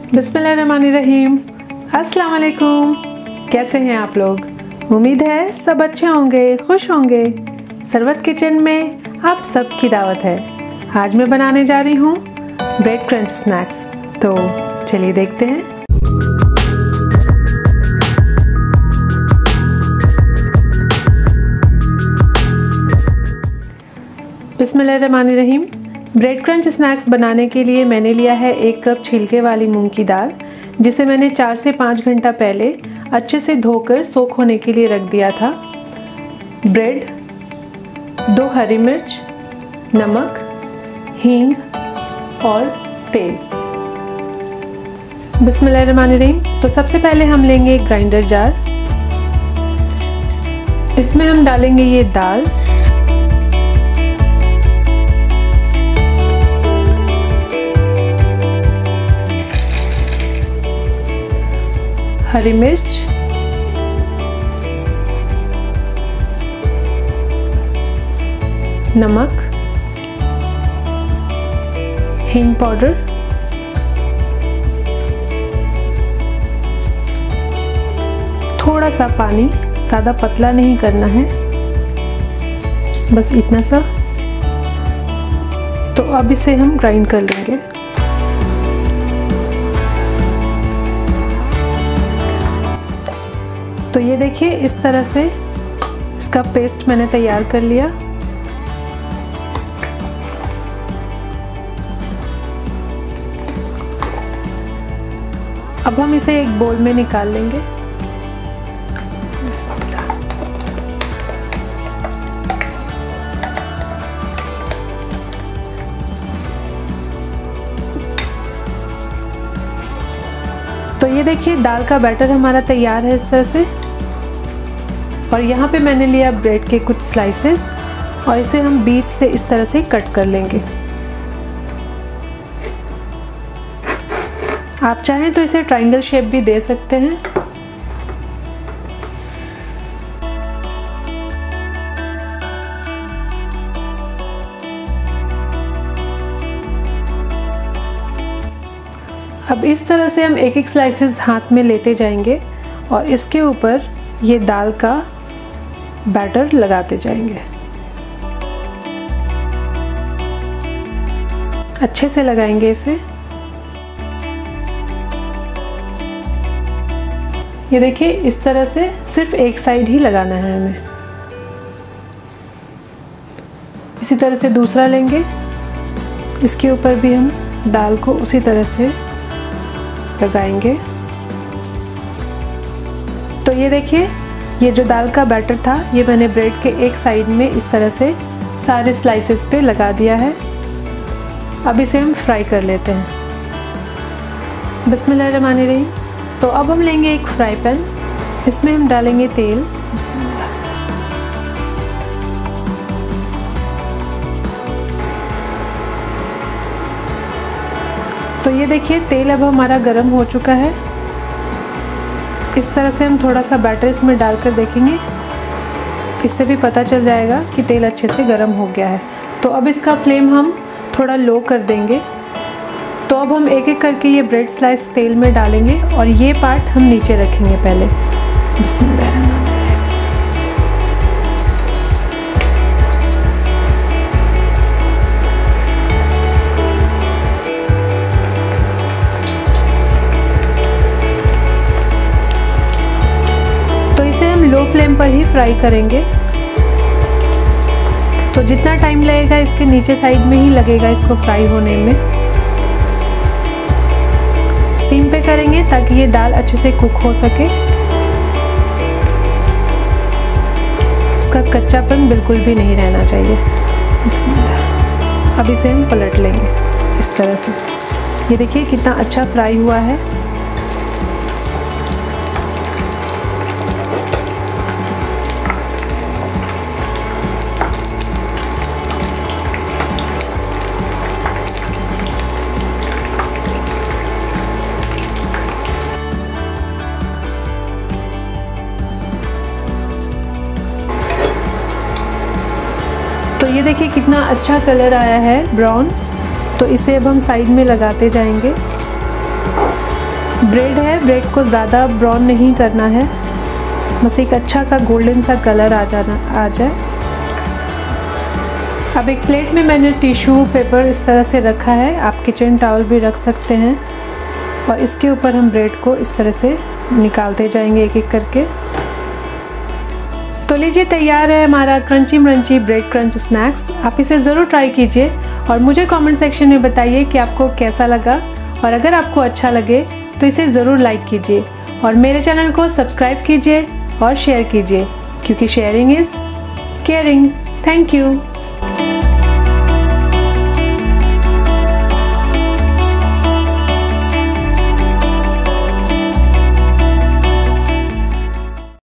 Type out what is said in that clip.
बिस्मिल्लाहिर्रहमानिर्रहीम। अस्सलाम वालेकुम। कैसे हैं आप लोग? उम्मीद है सब अच्छे होंगे, खुश होंगे। सरवत किचन में आप सबकी दावत है। आज मैं बनाने जा रही हूँ ब्रेड क्रंच स्नैक्स। तो चलिए देखते हैं। बिस्मिल्लाहिर्रहमानिर्रहीम। ब्रेड क्रंच स्नैक्स बनाने के लिए मैंने लिया है 1 कप छिलके वाली मूंग की दाल, जिसे मैंने 4 से 5 घंटा पहले अच्छे से धोकर सोख होने के लिए रख दिया था। ब्रेड, 2 हरी मिर्च, नमक, हींग और तेल। बिस्मिल्लाहिर्रहमानिर्रहीम। तो सबसे पहले हम लेंगे एक ग्राइंडर जार। इसमें हम डालेंगे ये दाल, हरी मिर्च, नमक, हींग पाउडर, थोड़ा सा पानी, ज़्यादा पतला नहीं करना है, बस इतना सा। तो अब इसे हम ग्राइंड कर लेंगे। तो ये देखिए, इस तरह से इसका पेस्ट मैंने तैयार कर लिया। अब हम इसे एक बोल में निकाल लेंगे। तो ये देखिए, दाल का बैटर हमारा तैयार है इस तरह से। और यहाँ पे मैंने लिया ब्रेड के कुछ स्लाइसेस और इसे हम बीच से इस तरह से कट कर लेंगे। आप चाहें तो इसे ट्रायंगल शेप भी दे सकते हैं। अब इस तरह से हम एक एक स्लाइसेस हाथ में लेते जाएंगे और इसके ऊपर ये दाल का बैटर लगाते जाएंगे। अच्छे से लगाएंगे इसे। ये देखिए, इस तरह से सिर्फ एक साइड ही लगाना है हमें। इसी तरह से दूसरा लेंगे, इसके ऊपर भी हम दाल को उसी तरह से लगाएंगे। तो ये देखिए, ये जो दाल का बैटर था ये मैंने ब्रेड के एक साइड में इस तरह से सारे स्लाइसेस पे लगा दिया है। अब इसे हम फ्राई कर लेते हैं। बिस्मिल्लाहिर्रहमानिर्रहीम। तो अब हम लेंगे एक फ्राई पैन, इसमें हम डालेंगे तेल। बिस्मिल्लाह। तो ये देखिए, तेल अब हमारा गर्म हो चुका है। इस तरह से हम थोड़ा सा बैटर इसमें डालकर देखेंगे, इससे भी पता चल जाएगा कि तेल अच्छे से गर्म हो गया है। तो अब इसका फ्लेम हम थोड़ा लो कर देंगे। तो अब हम एक एक करके ये ब्रेड स्लाइस तेल में डालेंगे और ये पार्ट हम नीचे रखेंगे पहले। बिस्मिल्लाह। लो फ्लेम पर ही फ्राई करेंगे। तो जितना टाइम लगेगा इसके नीचे साइड में ही लगेगा इसको फ्राई होने में। सिम पे करेंगे ताकि ये दाल अच्छे से कुक हो सके। उसका कच्चापन बिल्कुल भी नहीं रहना चाहिए। अब इसे हम पलट लेंगे इस तरह से। ये देखिए कितना अच्छा फ्राई हुआ है। तो ये देखिए कितना अच्छा कलर आया है ब्राउन। तो इसे अब हम साइड में लगाते जाएंगे। ब्रेड है, ब्रेड को ज़्यादा ब्राउन नहीं करना है, बस एक अच्छा सा गोल्डन सा कलर आ जाए। अब एक प्लेट में मैंने टिश्यू पेपर इस तरह से रखा है, आप किचन टॉवल भी रख सकते हैं, और इसके ऊपर हम ब्रेड को इस तरह से निकालते जाएंगे एक एक करके। तो लीजिए, तैयार है हमारा क्रंची मरंची ब्रेड क्रंच स्नैक्स। आप इसे ज़रूर ट्राई कीजिए और मुझे कमेंट सेक्शन में बताइए कि आपको कैसा लगा, और अगर आपको अच्छा लगे तो इसे ज़रूर लाइक कीजिए और मेरे चैनल को सब्सक्राइब कीजिए और शेयर कीजिए, क्योंकि sharing is caring. Thank you.